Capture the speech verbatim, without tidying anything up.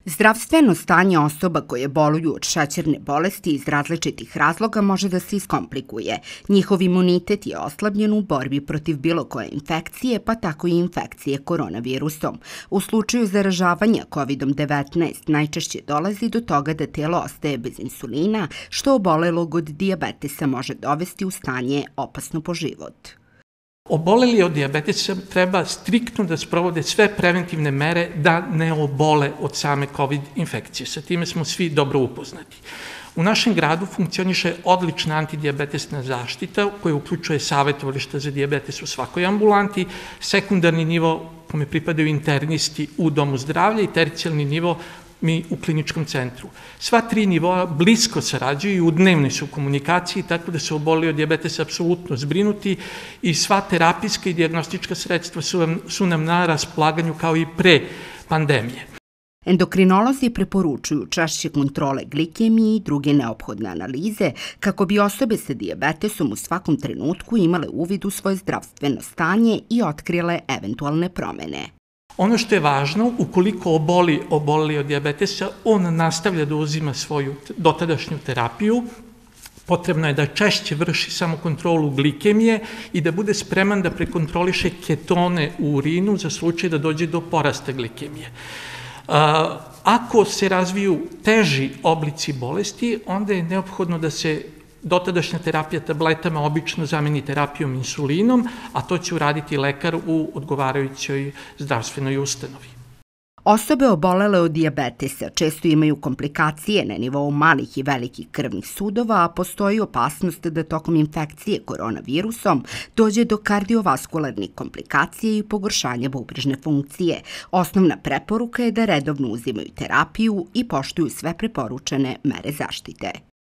Zdravstveno stanje osoba koje boluju od šećerne bolesti iz različitih razloga može da se iskomplikuje. Njihov imunitet je oslabljen u borbi protiv bilo koje infekcije, pa tako i infekcije koronavirusom. U slučaju zaražavanja kovidom devetnaest najčešće dolazi do toga da telo ostaje bez insulina, što obolelog od dijabetesa može dovesti u stanje opasno po život. Oboleli od dijabetesa treba striktno da sprovode sve preventivne mere da ne obole od same COVID infekcije. Sa time smo svi dobro upoznati. U našem gradu funkcioniše odlična antidijabetesna zaštita koja uključuje savjetovališta za dijabetes u svakoj ambulanti, sekundarni nivo kome pripadaju internisti u domu zdravlja i tercijalni nivo mi u kliničkom centru. Sva tri nivoa blisko sarađuju i u dnevnoj su komunikaciji, tako da su oboleli od dijabetesa apsolutno zbrinuti i sva terapijska i dijagnostička sredstva su, su nam na raspolaganju kao i pre pandemije. Endokrinolozi preporučuju češće kontrole glikemije i druge neophodne analize kako bi osobe sa dijabetesom u svakom trenutku imale uvid u svoje zdravstveno stanje i otkrile eventualne promene. Ono što je važno, ukoliko oboli, oboli od dijabetesa, on nastavlja da uzima svoju dotadašnju terapiju, potrebno je da češće vrši samo kontrolu glikemije i da bude spreman da prekontroliše ketone u urinu za slučaj da dođe do porasta glikemije. Ako se razviju teži oblici bolesti, onda je neophodno da se dotadašnja terapija tabletama obično zameni terapijom insulinom, a to će uraditi lekar u odgovarajućoj zdravstvenoj ustanovi. Osobe obolele od dijabetesa često imaju komplikacije na nivou malih i velikih krvnih sudova, a postoji opasnost da tokom infekcije koronavirusom dođe do kardiovaskularnih komplikacija i pogoršanja bubrežne funkcije. Osnovna preporuka je da redovno uzimaju terapiju i poštuju sve preporučene mere zaštite.